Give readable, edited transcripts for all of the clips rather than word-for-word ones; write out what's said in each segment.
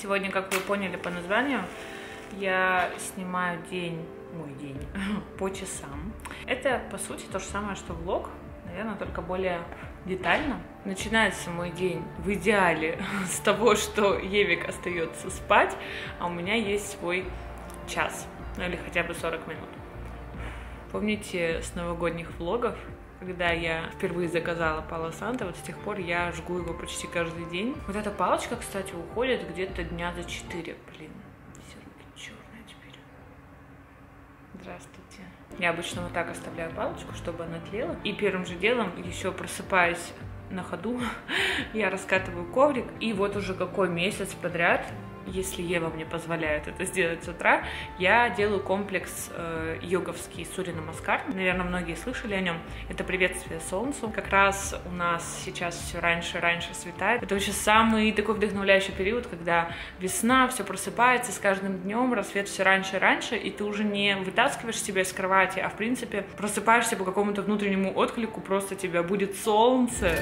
Сегодня, как вы поняли по названию, я снимаю мой день по часам. Это, по сути, то же самое, что влог, наверное, только более детально. Начинается мой день в идеале с того, что Евик остается спать, а у меня есть свой час, ну или хотя бы 40 минут. Помните с новогодних влогов, когда я впервые заказала Пало Санто, вот с тех пор я жгу его почти каждый день. Вот эта палочка, кстати, уходит где-то дня за 4. Блин, все черная теперь. Здравствуйте. Я обычно вот так оставляю палочку, чтобы она тлела. И первым же делом, еще просыпаясь на ходу, я раскатываю коврик. И вот уже какой месяц подряд, если Ева мне позволяет это сделать с утра, я делаю комплекс йоговский Сурья Намаскар. Наверное, многие слышали о нем. Это приветствие солнцу. Как раз у нас сейчас все раньше и раньше светает. Это вообще самый такой вдохновляющий период, когда весна, все просыпается, с каждым днем рассвет все раньше и раньше, и ты уже не вытаскиваешь себя из кровати, а в принципе просыпаешься по какому-то внутреннему отклику, просто тебя будет солнце.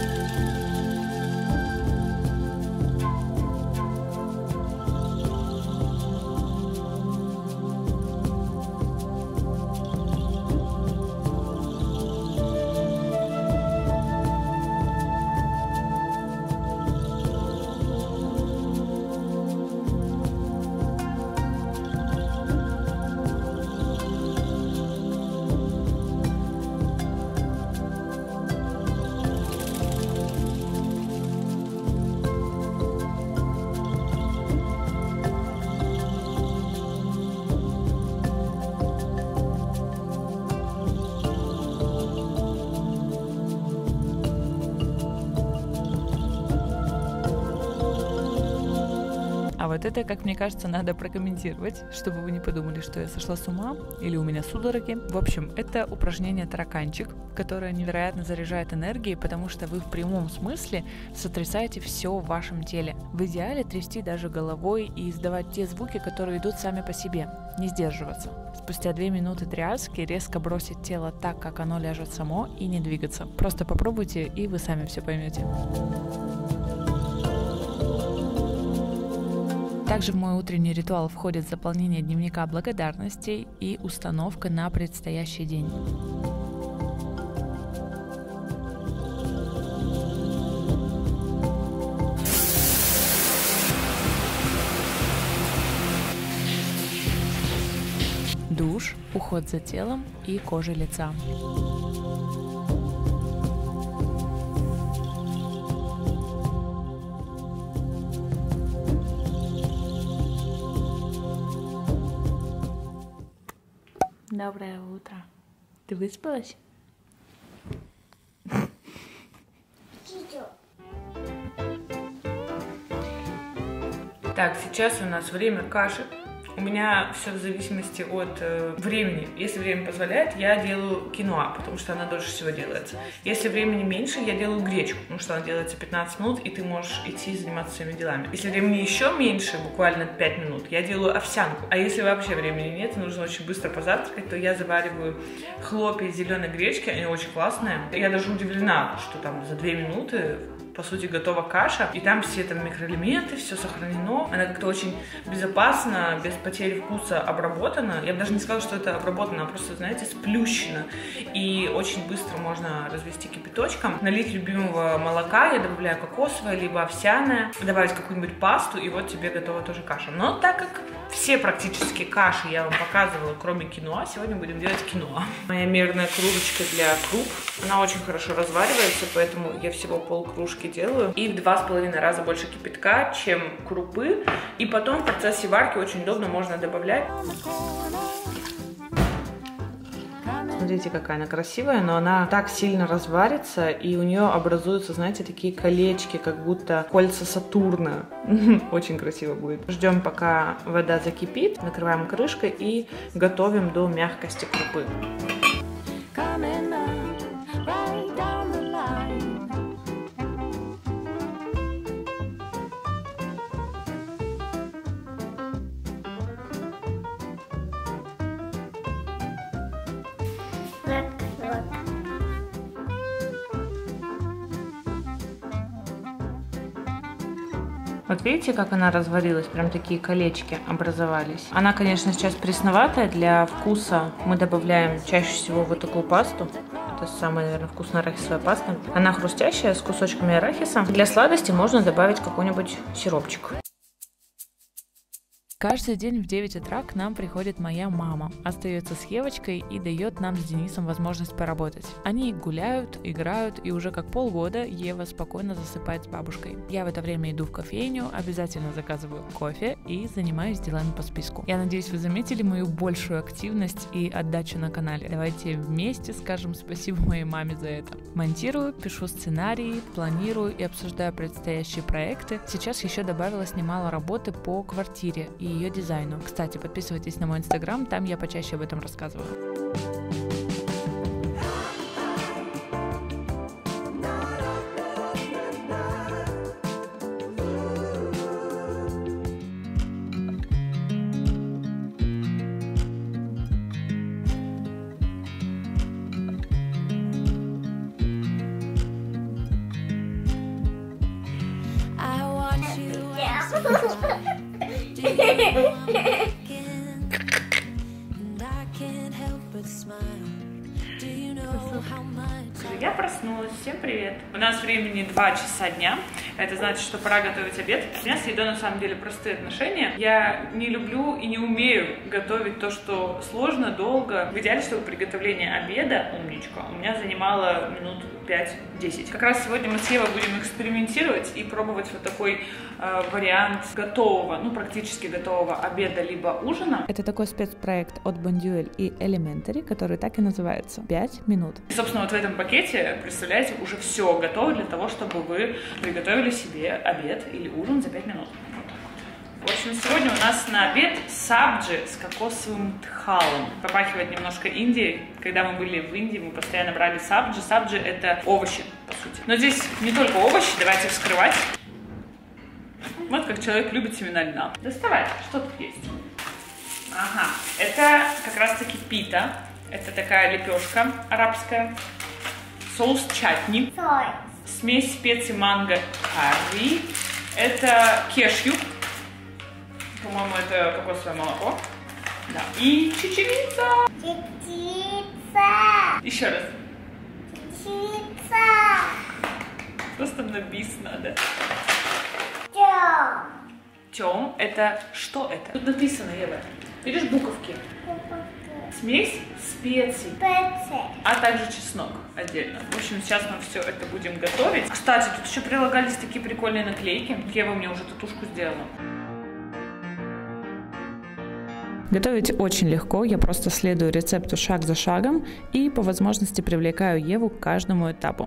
А вот это, как мне кажется, надо прокомментировать, чтобы вы не подумали, что я сошла с ума или у меня судороги. В общем, это упражнение тараканчик, которое невероятно заряжает энергией, потому что вы в прямом смысле сотрясаете все в вашем теле. В идеале трясти даже головой и издавать те звуки, которые идут сами по себе, не сдерживаться. Спустя 2 минуты тряски резко бросить тело так, как оно ляжет само, и не двигаться. Просто попробуйте, и вы сами все поймете. Также в мой утренний ритуал входит заполнение дневника благодарностей и установка на предстоящий день. Душ, уход за телом и кожей лица. Доброе утро. Ты выспалась? Так, сейчас у нас время каши. У меня все в зависимости от времени. Если время позволяет, я делаю киноа, потому что она дольше всего делается. Если времени меньше, я делаю гречку, потому что она делается 15 минут, и ты можешь идти заниматься своими делами. Если времени еще меньше, буквально 5 минут, я делаю овсянку. А если вообще времени нет, нужно очень быстро позавтракать, то я завариваю хлопья из зеленой гречки, они очень классные. Я даже удивлена, что там за 2 минуты по сути, готова каша, и там все там микроэлементы, все сохранено. Она как-то очень безопасно, без потери вкуса обработана. Я бы даже не сказала, что это обработано, а просто, знаете, сплющено. И очень быстро можно развести кипяточком, налить любимого молока, я добавляю кокосовое, либо овсяное, добавить какую-нибудь пасту, и вот тебе готова тоже каша. Но так как все практически каши я вам показывала, кроме киноа, сегодня будем делать киноа. Моя мерная кружечка для круп, она очень хорошо разваривается, поэтому я всего полкружки делаю. И в 2,5 раза больше кипятка, чем крупы. И потом в процессе варки очень удобно можно добавлять. Смотрите, какая она красивая, но она так сильно разварится, и у нее образуются, знаете, такие колечки, как будто кольца Сатурна. Очень красиво будет. Ждем, пока вода закипит, накрываем крышкой и готовим до мягкости крупы. Вот видите, как она разварилась? Прям такие колечки образовались. Она, конечно, сейчас пресноватая. Для вкуса мы добавляем чаще всего вот такую пасту. Это самая, наверное, вкусная арахисовая паста. Она хрустящая, с кусочками арахиса. Для сладости можно добавить какой-нибудь сиропчик. Каждый день в 9 утра к нам приходит моя мама, остается с Евочкой и дает нам с Денисом возможность поработать. Они гуляют, играют, и уже как полгода Ева спокойно засыпает с бабушкой. Я в это время иду в кофейню, обязательно заказываю кофе и занимаюсь делами по списку. Я надеюсь, вы заметили мою большую активность и отдачу на канале. Давайте вместе скажем спасибо моей маме за это. Монтирую, пишу сценарии, планирую и обсуждаю предстоящие проекты. Сейчас еще добавилось немало работы по квартире и ее дизайну. Кстати, подписывайтесь на мой инстаграм, там я почаще об этом рассказываю. Я проснулась, всем привет. У нас времени 2 часа дня, это значит, что пора готовить обед. У меня с едой на самом деле простые отношения. Я не люблю и не умею готовить то, что сложно, долго. В идеале, чтобы приготовление обеда, умничка, у меня занимало минут 5-10. Как раз сегодня мы с Евой будем экспериментировать и пробовать вот такой вариант готового, ну практически готового обеда либо ужина. Это такой спецпроект от Бондюэль и Elementary, который так и называется «5 минут». И, собственно, вот в этом пакете, представляете, уже все готово для того, чтобы вы приготовили себе обед или ужин за 5 минут. Вот так вот. В общем, сегодня у нас на обед сабджи с кокосовым тхалом. Попахивает немножко Индией. Когда мы были в Индии, мы постоянно брали сабджи. Сабджи — это овощи, по сути. Но здесь не только овощи, давайте вскрывать. Вот как человек любит семена льна. Доставай, что тут есть? Ага, это как раз-таки пита. Это такая лепешка арабская. Соус чатни. Смесь специй манго карри. Это кешью. По-моему, это кокосовое молоко. Да. И чечевица. Еще раз. Просто на бис надо. Тём, это что это? Тут написано, Ева. Видишь буковки? Смесь специй, а также чеснок отдельно. В общем, сейчас мы все это будем готовить. Кстати, тут еще прилагались такие прикольные наклейки. Ева мне уже татушку сделала. Готовить очень легко, я просто следую рецепту шаг за шагом и по возможности привлекаю Еву к каждому этапу.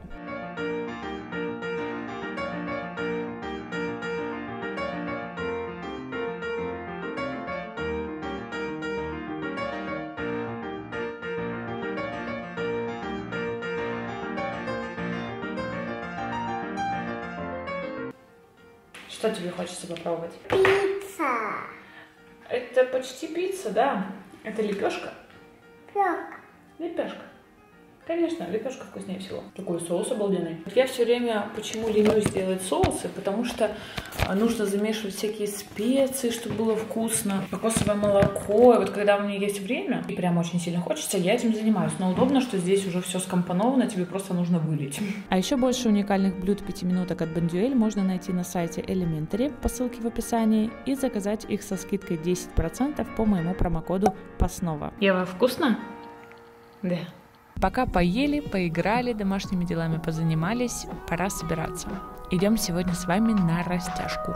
Что тебе хочется попробовать? Пицца. Это почти пицца, да. Это лепешка. Лепешка. Конечно, лепешка вкуснее всего. Такой соус обалденный. Я все время почему ленюсь делать соусы, потому что нужно замешивать всякие специи, чтобы было вкусно. Кокосовое молоко. И вот когда у меня есть время, и прям очень сильно хочется, я этим занимаюсь. Но удобно, что здесь уже все скомпоновано, тебе просто нужно вылить. А еще больше уникальных блюд 5 минуток от Бондюэль можно найти на сайте Elementary по ссылке в описании и заказать их со скидкой 10% по моему промокоду PASNOVA. Ева, вкусно? Да. Пока поели, поиграли, домашними делами позанимались, пора собираться. Идем сегодня с вами на растяжку.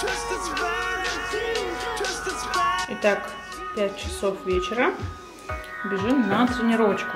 Итак, 5 часов вечера. Бежим на тренировочку.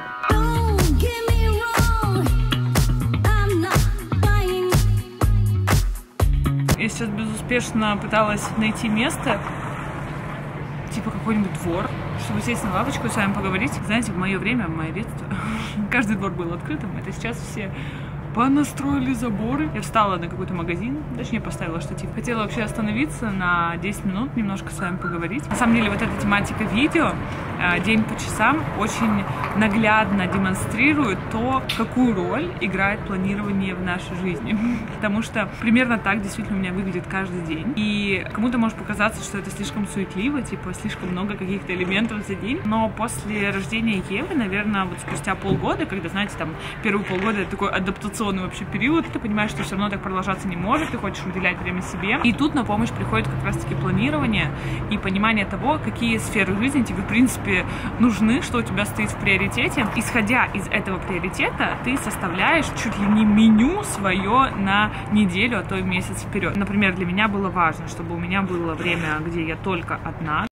Я сейчас безуспешно пыталась найти место, типа какой-нибудь двор, чтобы сесть на лавочку и с вами поговорить. Знаете, в мое время, в мое детство, каждый двор был открытым. Это сейчас все понастроили заборы. Я встала на какой-то магазин, точнее поставила штатив. Хотела вообще остановиться на 10 минут, немножко с вами поговорить. На самом деле вот эта тематика видео день по часам очень наглядно демонстрирует то, какую роль играет планирование в нашей жизни. Потому что примерно так действительно у меня выглядит каждый день. И кому-то может показаться, что это слишком суетливо, типа слишком много каких-то элементов за день. Но после рождения Евы, наверное, вот спустя полгода, когда, знаете, там первые полгода это такой адаптационный вообще период, ты понимаешь, что все равно так продолжаться не может, ты хочешь уделять время себе. И тут на помощь приходит как раз-таки планирование и понимание того, какие сферы жизни тебе, в принципе, нужны, что у тебя стоит в приоритете. Исходя из этого приоритета, ты составляешь чуть ли не меню свое на неделю, а то и месяц вперед. Например, для меня было важно, чтобы у меня было время, где я только одна.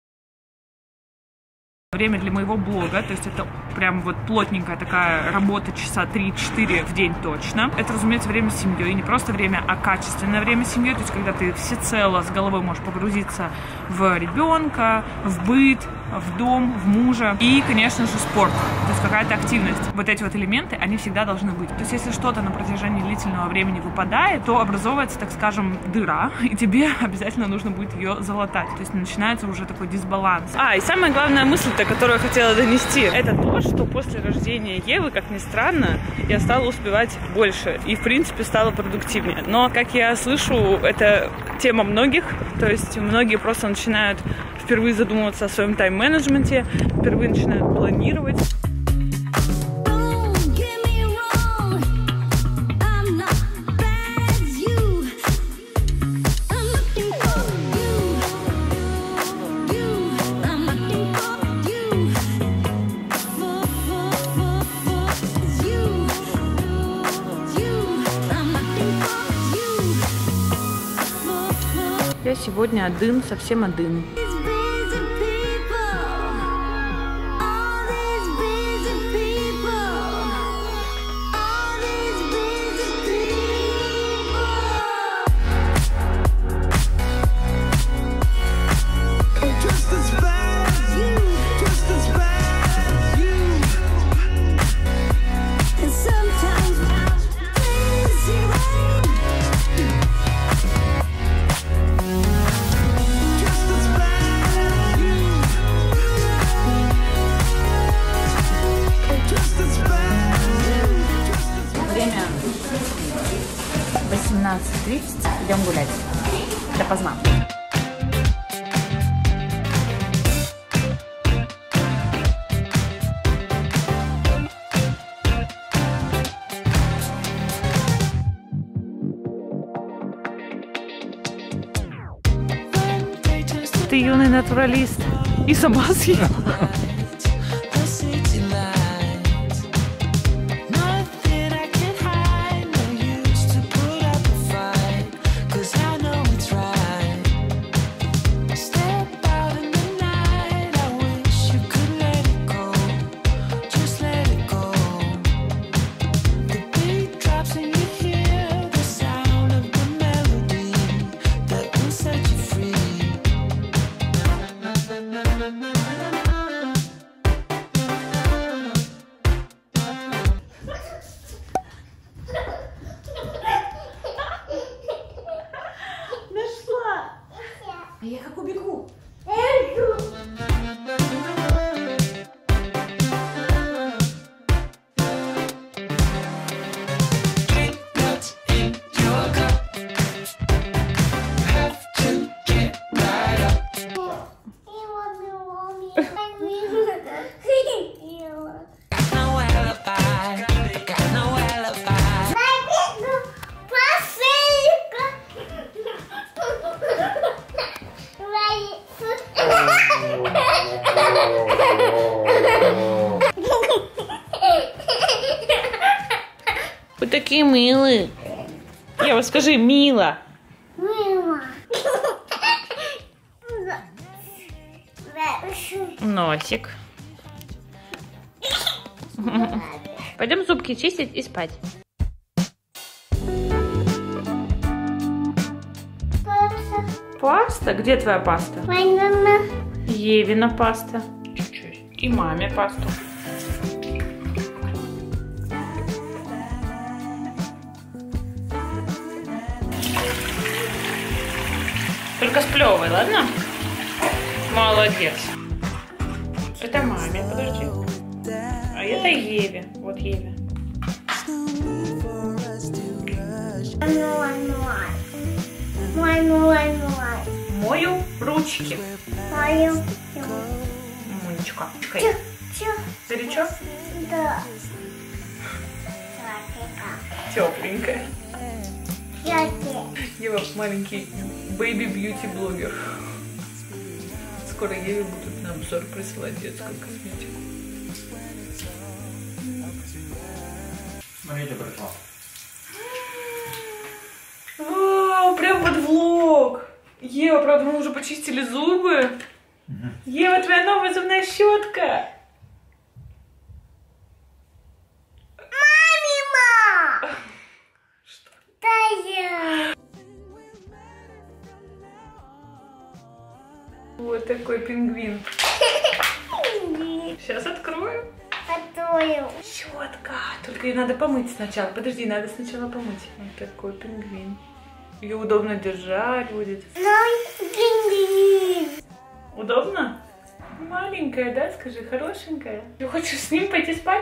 Время для моего блога, то есть это прям вот плотненькая такая работа, часа 3-4 в день точно. Это, разумеется, время с семьей, не просто время, а качественное время с семьей, то есть когда ты всецело с головой можешь погрузиться в ребенка, в быт, в дом, в мужа. И, конечно же, спорт, то есть какая-то активность. Вот эти вот элементы, они всегда должны быть. То есть если что-то на протяжении длительного времени выпадает, то образовывается, так скажем, дыра, и тебе обязательно нужно будет ее залатать. То есть начинается уже такой дисбаланс. И самая главная мысль-то, которую я хотела донести, это то, что после рождения Евы, как ни странно, я стала успевать больше и, в принципе, стала продуктивнее. Но, как я слышу, это тема многих, то есть многие просто начинают впервые задумываться о своем тайм-менеджменте, впервые начинают планировать. Я сегодня один, совсем один. Время 18:30. Идем гулять. Допоздна. Ты юный натуралист. И сама съела. Я как убегу. Вы такие милые. Ева, скажи, мила. Мила. Носик. Пойдем зубки чистить и спать. Паста? Где твоя паста? Мама. Евина паста. Чуть-чуть. И маме пасту. только сплевывай, ладно? Молодец. Это маме, подожди. А это Еве. Вот Еве. Мою ручки. Монечка. Горячо? Да. Тепленькая. Ева маленький бэйби-бьюти-блогер. Скоро Еве будут на обзор присылать детскую косметику. Смотрите, пришло. Вау, прям под влог. Ева, правда, мы уже почистили зубы. Ева, твоя новая зубная щетка. Мама! Что? Да. Вот такой пингвин. Сейчас открою. Готовим. Щетка. Только ее надо помыть сначала. Подожди, надо сначала помыть. Вот такой пингвин. Ее удобно держать будет. Удобно? Маленькая, да? Скажи, хорошенькая. Ты хочешь с ним пойти спать?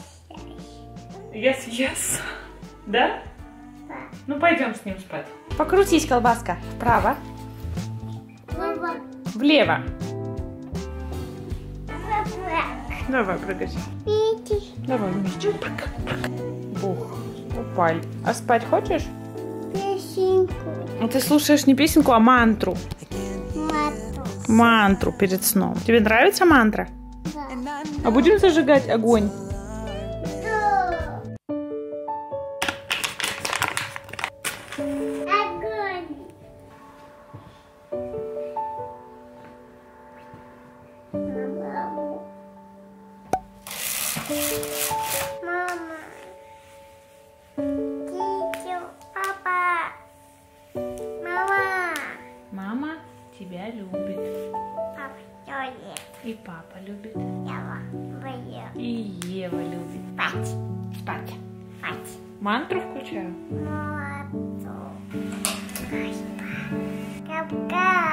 Yes. Да? Да. Ну, пойдем с ним спать. Покрутись, колбаска. Вправо. Влево. Давай, прыгай. Давай, вместе. Бух. Упали. А спать хочешь? Песенку. А ты слушаешь не песенку, а мантру. Мантру перед сном. Тебе нравится мантра? Да. А будем зажигать огонь? Да. Огонь. Мама. Тетя, папа. Мама. Мама тебя любит. Папа тоже. И папа любит. Я боюсь. И Ева любит. Спать. Спать. Спать. Мантру включаю? Молодцу. Капка.